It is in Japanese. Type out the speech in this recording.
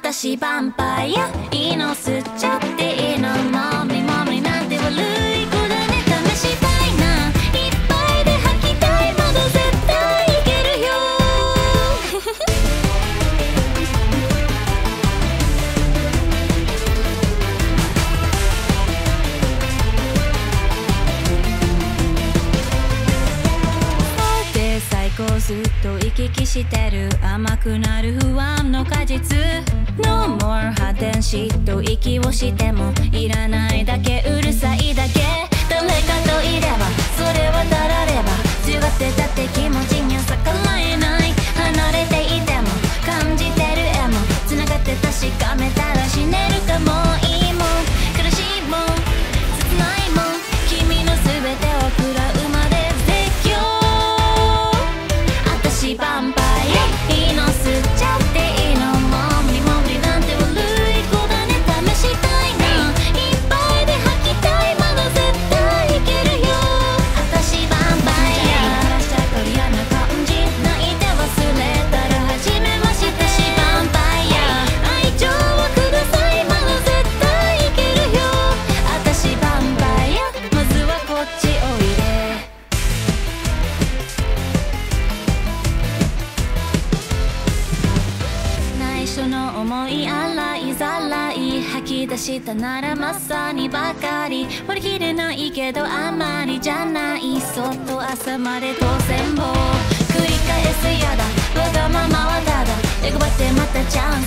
私ヴァンパイアいいの吸っちゃっていいのもみもみなんて悪い子だね試したいないっぱいで吐きたいまだ絶対いけるよで最高ずっと行き来してる甘くなる不安の果実 No more 発電しと息をしてもいらないだけうるさいだけ誰かといればそれはたられば強がってたって気持ちには逆らえない離れていても感じてる絵も繋がって確かめたら死ねるかもいいもん苦しいもん切ないもん君の全てを食らうまで絶叫私ヴァンパイアいいの吸っちゃっていいのも無理も無理なんて悪い子だね試したいないっぱいで吐きたいまだ絶対いけるよ私ヴァンパイアからしちゃう嫌な感じ泣いて忘れたら初めまして私ヴァンパイア愛情をくださいまだ絶対いけるよ私ヴァンパイアまずはこっちおいで内緒の思い洗いざらい吐き出したならまさにばかり割り切れないけどあまりじゃないそっと朝まで当選を繰り返すやだわがままはただ欲張ってまたチャン